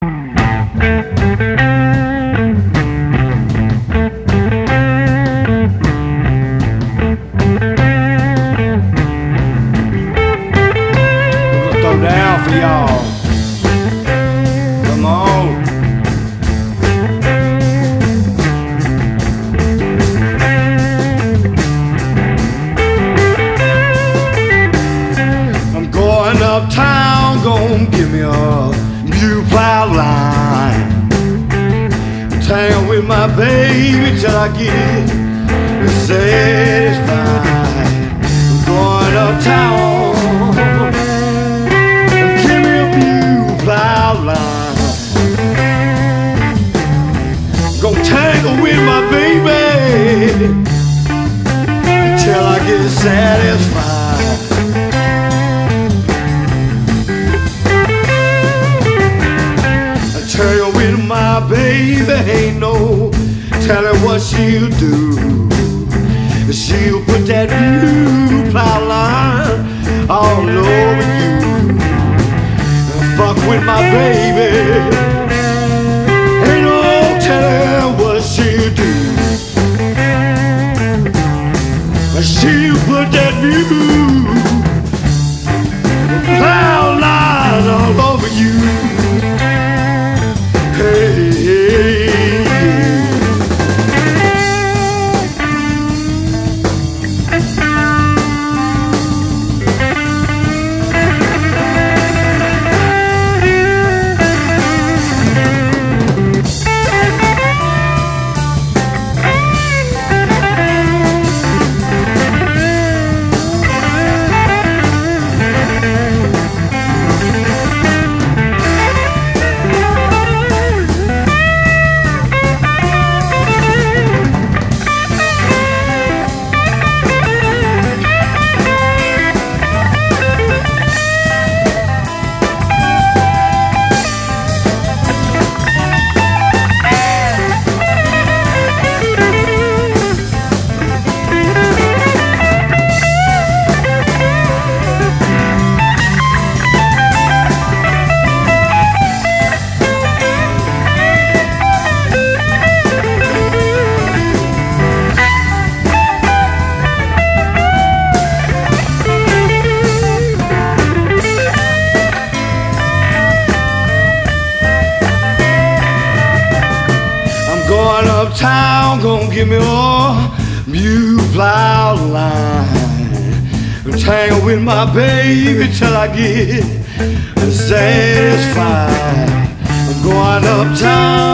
Down for y'all. Come on. I'm going uptown, gonna give me a new plow line. Tangle with my baby till I get satisfied. I'm going uptown. Gonna tangle with my baby until I get satisfied. I tangle with my baby, ain't no telling what she'll do. She'll put that blue plow line all over you. Fuck with my baby, ain't no telling what she'll do. She'll put that new plow line all over you. Hey, hey. Going uptown, gonna give me a new plow line. Tangle with my baby till I get satisfied. I'm going uptown.